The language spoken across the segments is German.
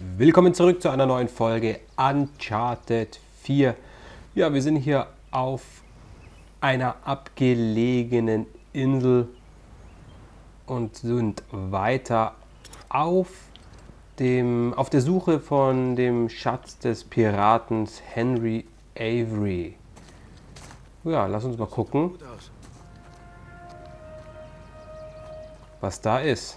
Willkommen zurück zu einer neuen Folge Uncharted 4. Ja, wir sind hier auf einer abgelegenen Insel und sind weiter auf der Suche von dem Schatz des Piraten Henry Avery. Ja, lass uns mal gucken, was da ist.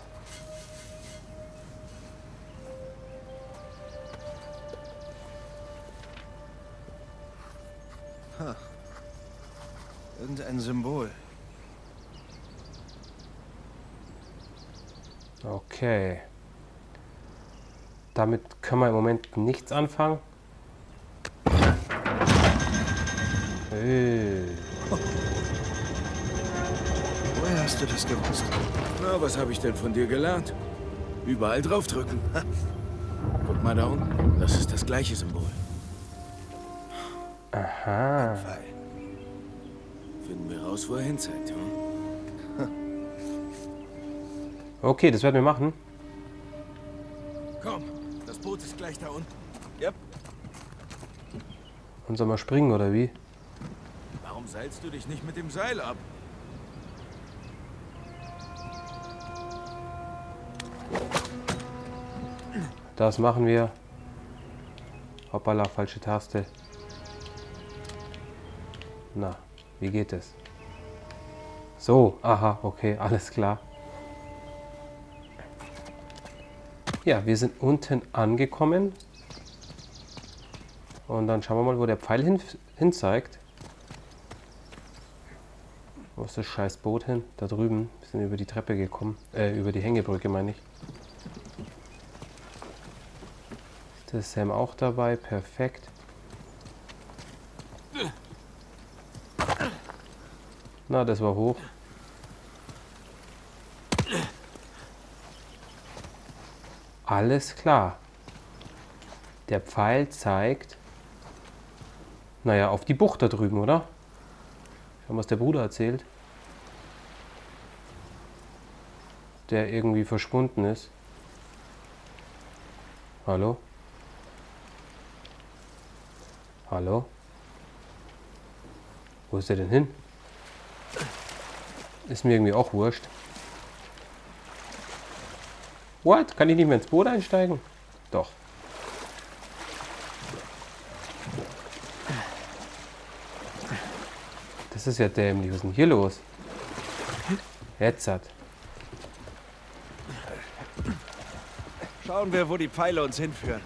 Irgendein Symbol. Okay. Damit können wir im Moment nichts anfangen. Hey. Woher hast du das gewusst? Na, was habe ich denn von dir gelernt? Überall draufdrücken. Guck mal da unten. Das ist das gleiche Symbol. Aha. Pfeil. Finden wir raus, wo er hinzeigt, hm? Okay, das werden wir machen. Komm, das Boot ist gleich da unten. Yep. Und soll mal springen, oder wie? Warum seilst du dich nicht mit dem Seil ab? Das machen wir. Hoppala, falsche Taste. Na, wie geht es? So, aha, okay, alles klar. Ja, wir sind unten angekommen. Und dann schauen wir mal, wo der Pfeil hin zeigt. Wo ist das scheiß Boot hin? Da drüben. Wir sind über die Treppe gekommen. Über die Hängebrücke, meine ich. Ist der Sam auch dabei? Perfekt. Na, das war hoch. Alles klar. Der Pfeil zeigt, naja, auf die Bucht da drüben, oder? Schauen, was der Bruder erzählt. Der irgendwie verschwunden ist. Hallo? Hallo? Wo ist der denn hin? Ist mir irgendwie auch wurscht. What? Kann ich nicht mehr ins Boot einsteigen? Doch. Das ist ja dämlich. Was ist denn hier los? Jetzt hat. Schauen wir, wo die Pfeile uns hinführen.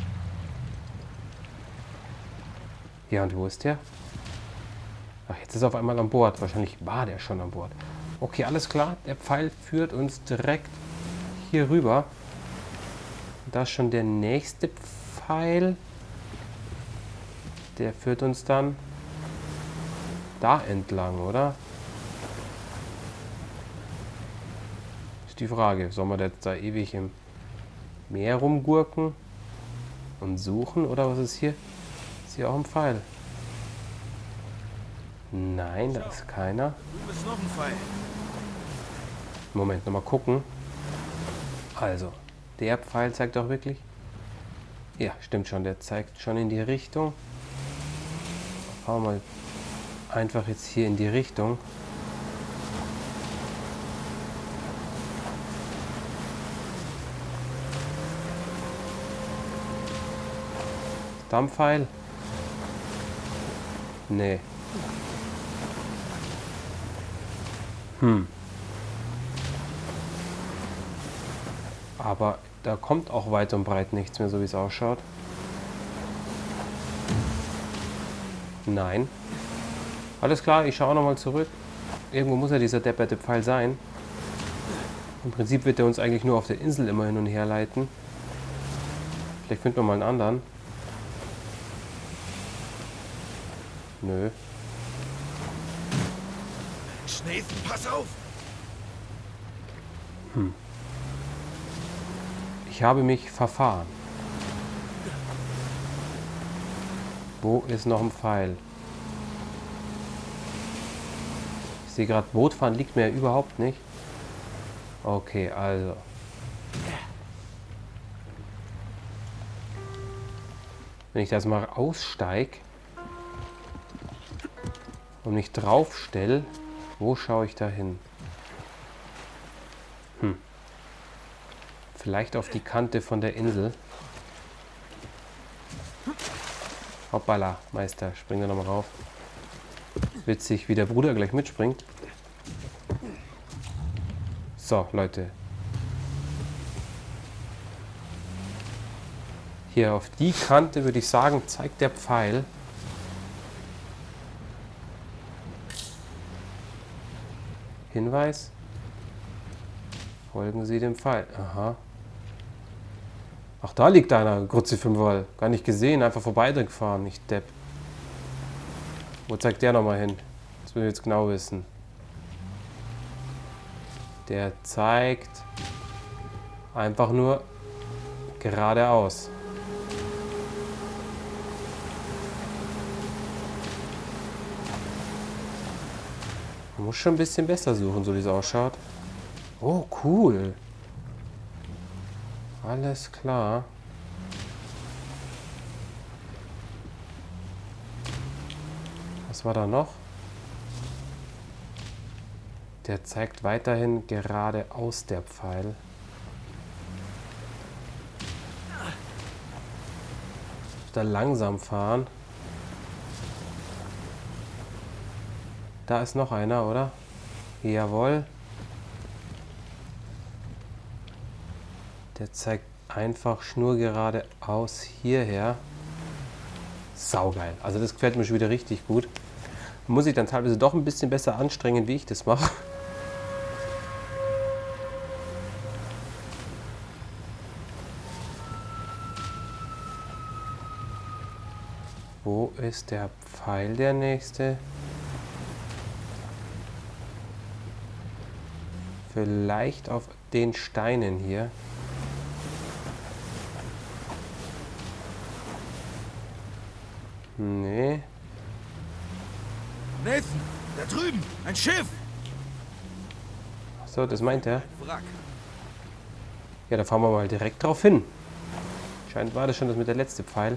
Ja, und wo ist der? Ach, jetzt ist er auf einmal an Bord. Wahrscheinlich war der schon an Bord. Okay, alles klar. Der Pfeil führt uns direkt hier rüber. Da ist schon der nächste Pfeil. Der führt uns dann da entlang, oder? Ist die Frage. Sollen wir jetzt da ewig im Meer rumgurken und suchen? Oder was ist hier? Ist hier auch ein Pfeil? Nein, da ist keiner. Du bist noch ein Pfeil. Moment, nochmal gucken. Also, der Pfeil zeigt doch wirklich. Ja, stimmt schon, der zeigt schon in die Richtung. Fahren wir mal einfach jetzt hier in die Richtung. Ist da ein Pfeil? Nee. Aber da kommt auch weit und breit nichts mehr, so wie es ausschaut. Nein. Alles klar, ich schaue nochmal zurück. Irgendwo muss ja dieser depperte Pfeil sein. Im Prinzip wird er uns eigentlich nur auf der Insel immer hin und her leiten. Vielleicht finden wir mal einen anderen. Nö. Nathan, pass auf! Ich habe mich verfahren. Wo ist noch ein Pfeil? Ich sehe gerade, Bootfahren liegt mir ja überhaupt nicht. Okay, also. Wenn ich das mal aussteige und mich drauf stelle, wo schaue ich da hin? Vielleicht auf die Kante von der Insel. Hoppala, Meister, spring da nochmal rauf. Witzig, wie der Bruder gleich mitspringt. So, Leute. Hier auf die Kante würde ich sagen, zeigt der Pfeil. Hinweis. Folgen Sie dem Pfeil. Aha. Ach, da liegt einer, Grütze für den Wall. Gar nicht gesehen, einfach vorbei gefahren, nicht Depp. Wo zeigt der nochmal hin? Das will ich jetzt genau wissen. Der zeigt einfach nur geradeaus. Man muss schon ein bisschen besser suchen, so wie es ausschaut. Oh, cool. Alles klar. Was war da noch? Der zeigt weiterhin geradeaus, der Pfeil. Da langsam fahren. Da ist noch einer, oder? Jawohl. Der zeigt einfach schnurgeradeaus hierher. Saugeil. Also das gefällt mir schon wieder richtig gut. Muss ich dann teilweise doch ein bisschen besser anstrengen, wie ich das mache. Wo ist der Pfeil, der nächste? Vielleicht auf den Steinen hier. Nee. Nathan, da drüben, ein Schiff! So, das meint er. Wrack. Ja, da fahren wir mal direkt drauf hin. Scheint war das schon das mit der letzte Pfeil.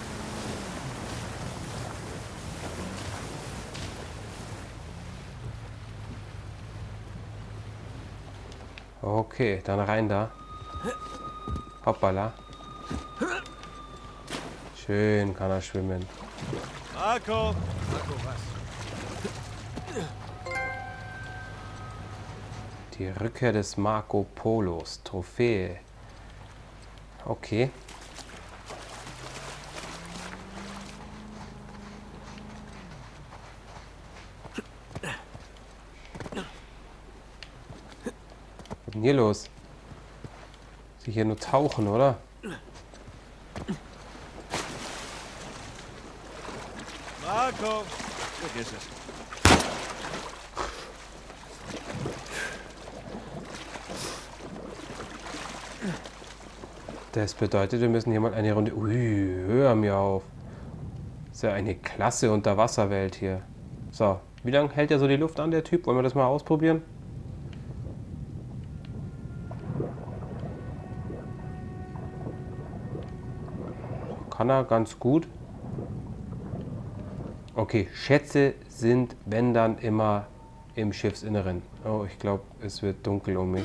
Okay, dann rein da. Hoppala. Schön kann er schwimmen. Marco! Marco, was? Die Rückkehr des Marco Polos. Trophäe. Okay. Was ist denn hier los? Sie hier nur tauchen, oder? Marco! Vergiss es. Das bedeutet, wir müssen hier mal eine Runde... Ui, hör mir auf. Das ist ja eine klasse Unterwasserwelt hier. So, wie lange hält er so die Luft an, der Typ? Wollen wir das mal ausprobieren? Kann er ganz gut. Okay, Schätze sind, wenn dann, immer im Schiffsinneren. Oh, ich glaube, es wird dunkel um mich.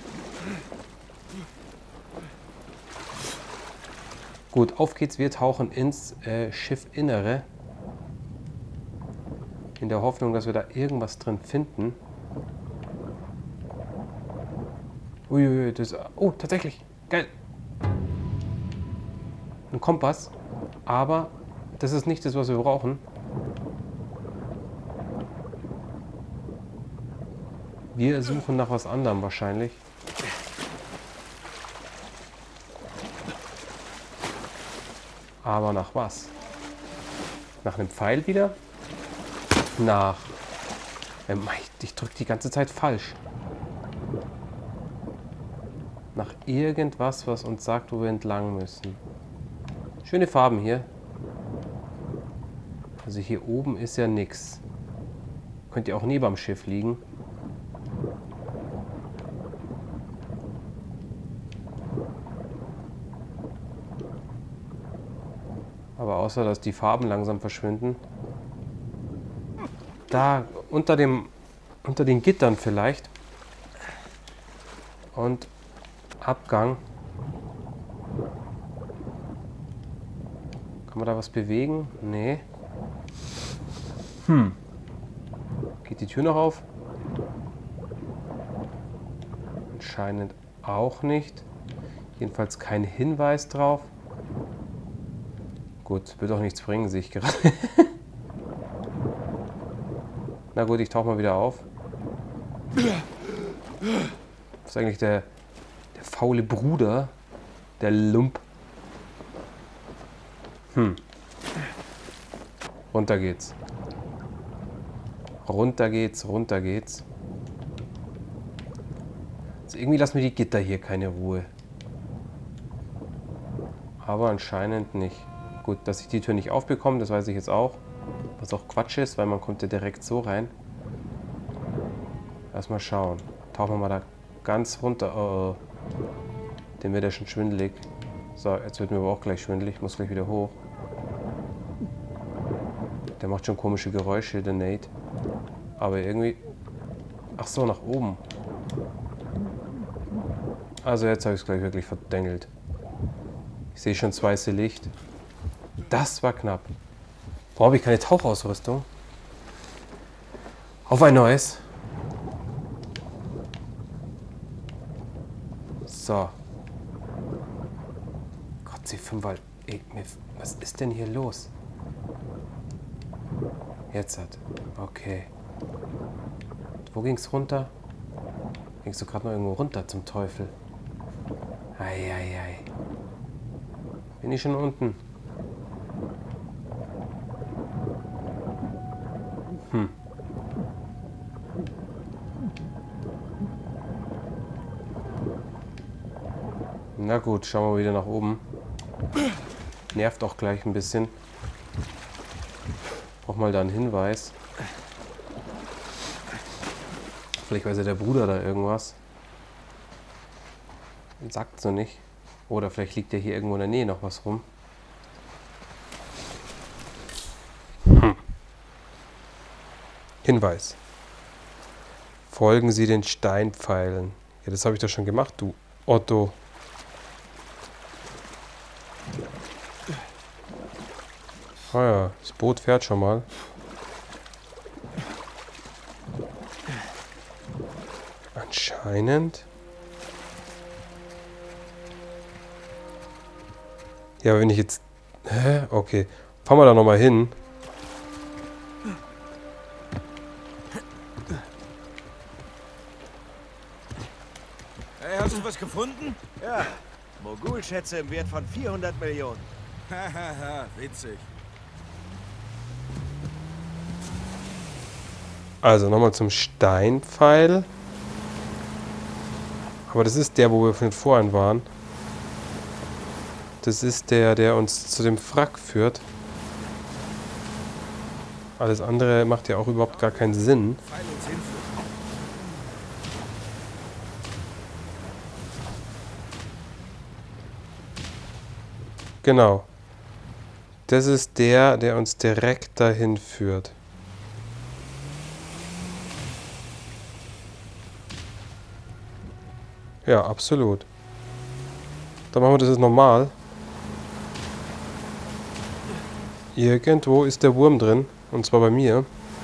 Gut, auf geht's. Wir tauchen ins Schiffinnere. In der Hoffnung, dass wir da irgendwas drin finden. Uiuiui, das... Oh, tatsächlich. Geil. Ein Kompass. Aber das ist nicht das, was wir brauchen. Wir suchen nach was anderem wahrscheinlich. Aber nach was? Nach einem Pfeil wieder? Nach... ich drücke die ganze Zeit falsch. Nach irgendwas, was uns sagt, wo wir entlang müssen. Schöne Farben hier. Also hier oben ist ja nichts. Könnte ja auch neben am Schiff liegen. Aber außer, dass die Farben langsam verschwinden. Da, unter den Gittern vielleicht. Und Abgang. Kann man da was bewegen? Nee. Geht die Tür noch auf? Anscheinend auch nicht. Jedenfalls kein Hinweis drauf. Gut, wird auch nichts bringen, sehe ich gerade. Na gut, ich tauche mal wieder auf. Das ist eigentlich der faule Bruder. Der Lump. Runter geht's. Runter geht's, runter geht's. Also irgendwie lassen mir die Gitter hier keine Ruhe. Aber anscheinend nicht. Gut, dass ich die Tür nicht aufbekomme, das weiß ich jetzt auch. Was auch Quatsch ist, weil man kommt ja direkt so rein. Lass mal schauen. Tauchen wir mal da ganz runter. Oh, dem wird ja schon schwindelig. So, jetzt wird mir aber auch gleich schwindelig. Ich muss gleich wieder hoch. Der macht schon komische Geräusche, der Nate. Aber irgendwie... Ach so, nach oben. Also jetzt habe ich es gleich wirklich verdengelt. Ich sehe schon das weiße Licht. Das war knapp. Warum habe ich keine Tauchausrüstung? Auf ein neues. So. Gott, C5, ey, was ist denn hier los? Jetzt hat. Okay. Wo ging's runter? Gingst du gerade noch irgendwo runter zum Teufel? Eieiei. Bin ich schon unten? Na gut, schauen wir wieder nach oben. Nervt auch gleich ein bisschen. Brauch mal da einen Hinweis. Vielleicht weiß ja der Bruder da irgendwas. Sagt so nicht. Oder vielleicht liegt ja hier irgendwo in der Nähe noch was rum. Hinweis. Folgen Sie den Steinpfeilen. Ja, das habe ich doch schon gemacht, du Otto. Ah ja, das Boot fährt schon mal. Anscheinend. Ja, aber wenn ich jetzt... Hä? Okay. Fahren wir da nochmal hin. Hey, hast du was gefunden? Ja. Mogulschätze im Wert von 400 Millionen. Hahaha, witzig. Also nochmal zum Steinpfeil. Aber das ist der, wo wir vorhin waren. Das ist der, der uns zu dem Wrack führt. Alles andere macht ja auch überhaupt gar keinen Sinn. Pfeil uns hinführen. Genau. Das ist der, der uns direkt dahin führt. Ja, absolut. Dann machen wir das jetzt normal. Irgendwo ist der Wurm drin. Und zwar bei mir.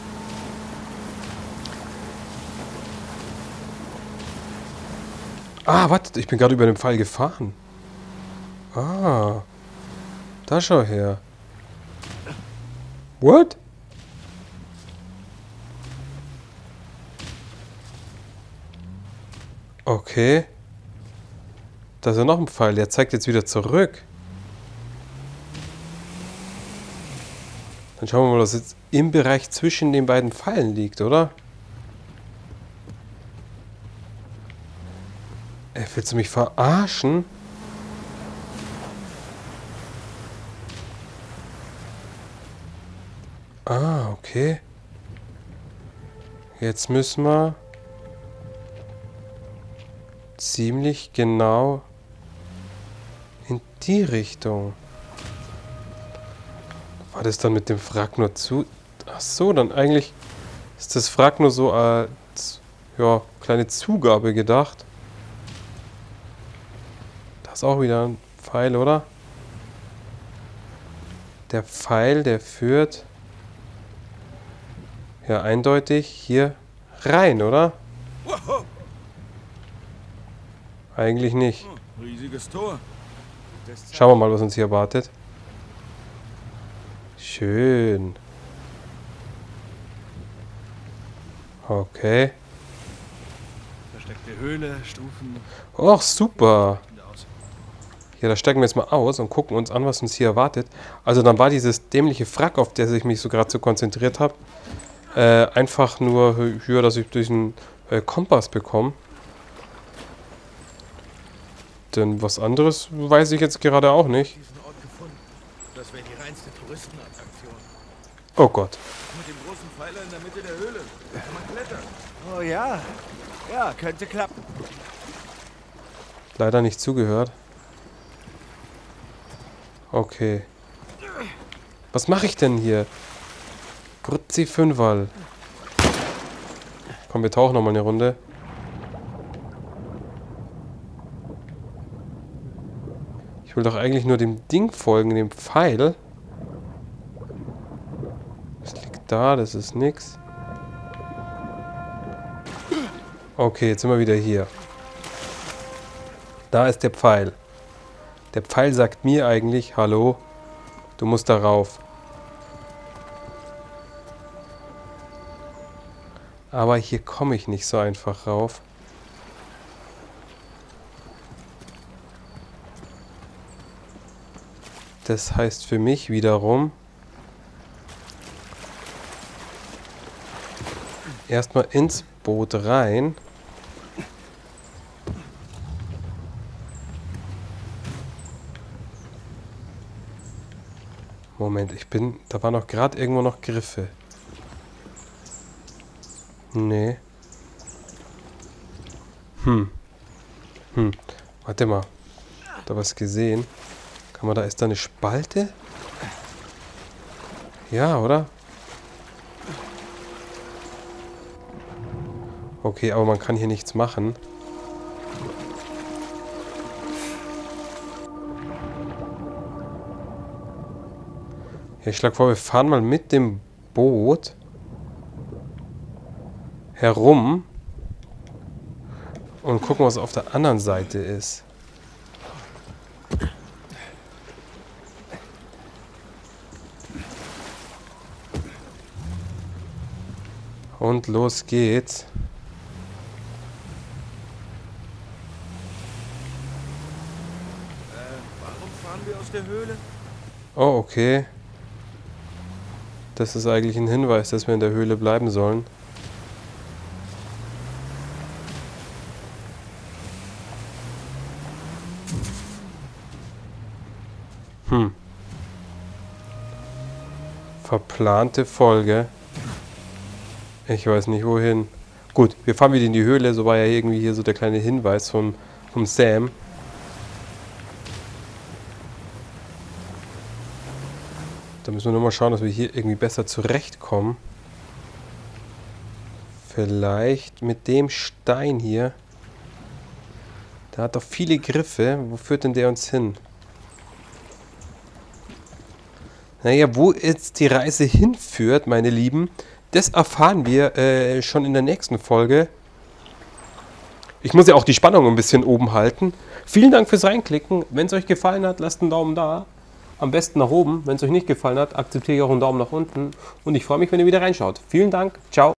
Ah, warte, ich bin gerade über den Pfeil gefahren. Ah. Da schau her. What? Okay. Da ist ja noch ein Pfeil. Der zeigt jetzt wieder zurück. Dann schauen wir mal, was jetzt im Bereich zwischen den beiden Pfeilen liegt, oder? Ey, willst du mich verarschen? Ah, okay. Jetzt müssen wir ziemlich genau in die Richtung. War das dann mit dem Wrack nur zu... Ach so, dann eigentlich ist das Wrack nur so als, ja, kleine Zugabe gedacht. Da ist auch wieder ein Pfeil, oder? Der Pfeil, der führt... Ja, eindeutig hier rein, oder? Eigentlich nicht. Riesiges Tor. Schauen wir mal, was uns hier erwartet. Schön. Okay. Versteckte Höhle, Stufen. Och, super. Ja, da steigen wir jetzt mal aus und gucken uns an, was uns hier erwartet. Also dann war dieses dämliche Wrack, auf das ich mich so gerade so konzentriert habe, einfach nur höher, dass ich durch einen Kompass bekomme. Denn was anderes weiß ich jetzt gerade auch nicht. Diesen Ort gefunden. Das wäre die reinste Touristenattraktion. Oh Gott. Mit dem großen Pfeiler in der Mitte der Höhle. Kann man klettern. Oh ja. Ja, könnte klappen. Leider nicht zugehört. Okay. Was mache ich denn hier? Grutzi Fünferl. Komm, wir tauchen nochmal eine Runde. Ich will doch eigentlich nur dem Ding folgen, dem Pfeil. Das liegt da, das ist nix. Okay, jetzt sind wir wieder hier. Da ist der Pfeil. Der Pfeil sagt mir eigentlich, hallo, du musst da rauf. Aber hier komme ich nicht so einfach rauf. Das heißt für mich wiederum, erstmal ins Boot rein. Moment, da waren noch gerade irgendwo noch Griffe. Nee. Warte mal. Da was gesehen. Kann man da, ist da eine Spalte? Ja, oder? Okay, aber man kann hier nichts machen. Ja, ich schlage vor, wir fahren mal mit dem Boot herum und gucken, was auf der anderen Seite ist. Und los geht's. Warum fahren wir aus der Höhle? Oh, okay. Das ist eigentlich ein Hinweis, dass wir in der Höhle bleiben sollen. Verplante Folge. Ich weiß nicht wohin. Gut, wir fahren wieder in die Höhle. So war ja irgendwie hier so der kleine Hinweis vom Sam. Da müssen wir nur mal schauen, dass wir hier irgendwie besser zurechtkommen. Vielleicht mit dem Stein hier. Der hat doch viele Griffe. Wo führt denn der uns hin? Naja, wo jetzt die Reise hinführt, meine Lieben, das erfahren wir schon in der nächsten Folge. Ich muss ja auch die Spannung ein bisschen oben halten. Vielen Dank fürs Reinklicken. Wenn es euch gefallen hat, lasst einen Daumen da. Am besten nach oben. Wenn es euch nicht gefallen hat, akzeptiere ich auch einen Daumen nach unten. Und ich freue mich, wenn ihr wieder reinschaut. Vielen Dank. Ciao.